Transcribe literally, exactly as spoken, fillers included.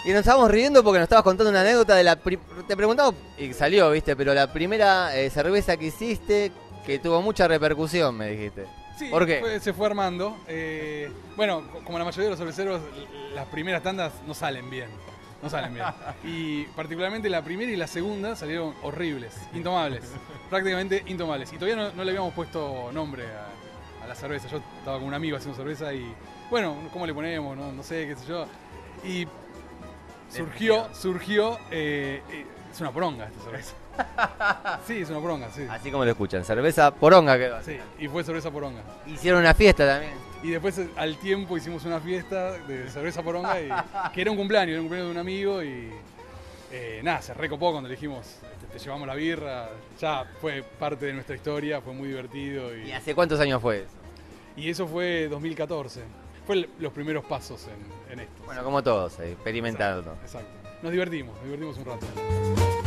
Y nos estábamos riendo porque nos estabas contando una anécdota de la... Pri te preguntamos, y salió, viste, pero la primera eh, cerveza que hiciste que tuvo mucha repercusión, me dijiste. Sí, ¿Por qué? Fue, se fue armando. Eh, bueno, como la mayoría de los cerveceros, las primeras tandas no salen bien. No salen bien. Y particularmente la primera y la segunda salieron horribles, intomables. Prácticamente intomables. Y todavía no, no le habíamos puesto nombre a, a la cerveza. Yo estaba con un amigo haciendo cerveza y, bueno, ¿cómo le ponemos? No, no sé, qué sé yo. Y surgió, surgió, eh, eh, es una poronga esta cerveza. Sí, es una poronga, sí. Así como lo escuchan, cerveza poronga quedó. Sí, y fue cerveza poronga. Hicieron una fiesta también. Y después al tiempo hicimos una fiesta de cerveza poronga, y, que era un cumpleaños, era un cumpleaños de un amigo y eh, nada, se recopó cuando le dijimos, te, te llevamos la birra, ya fue parte de nuestra historia, fue muy divertido. ¿Y, ¿Y hace cuántos años fue eso? y eso fue dos mil catorce, fue los primeros pasos en, en esto. Bueno, como todos, eh, experimentando. Exacto, exacto. Nos divertimos, nos divertimos un rato.